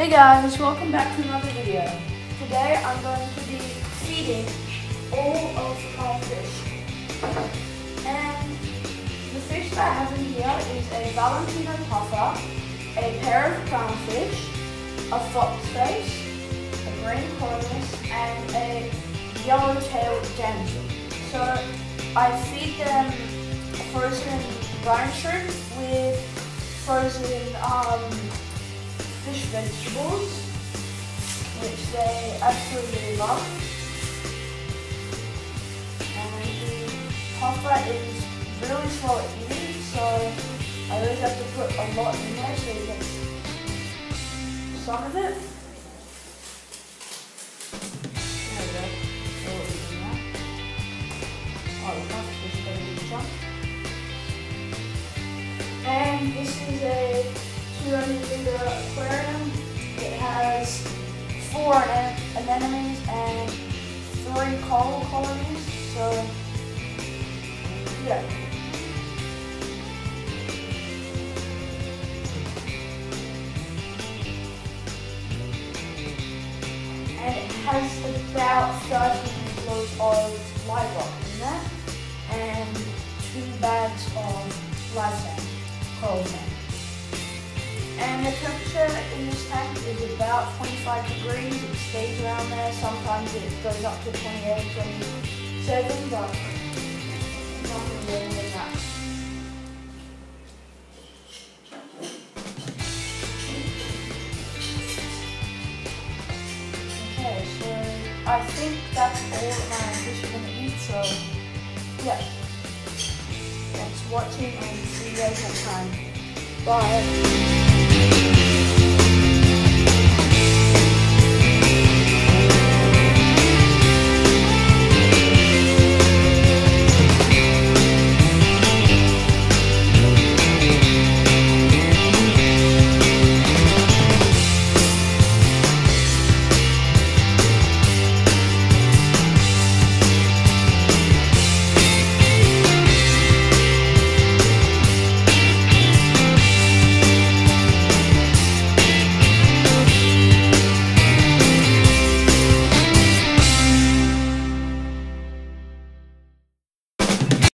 Hey guys, welcome back to another video. Today I'm going to be feeding all of my fish. And the fish that I have in here is a Valentino puffer, a pair of clownfish, a foxface, a green cornice, and a yellow-tailed gansel. So I feed them frozen brine shrimp with frozen fish vegetables, which they absolutely love. And the puffer is really slow at eating, so I always have to put a lot in there so you get some of it. There we go. Oh, the pufferfish got a big chunk. And this is a 200-liter aquarium. It has 4 anemones and 3 coral colonies. So, yeah. And it has about 30 kilos of live rock in there, and 2 bags of live sand, coral sand. And the temperature in this tank is about 25 degrees. It stays around there. Sometimes it goes up to 28, 27, but nothing more than that. Okay, so I think that's all that my fish are going to eat, so yeah. Thanks for watching and see you guys next time. Bye.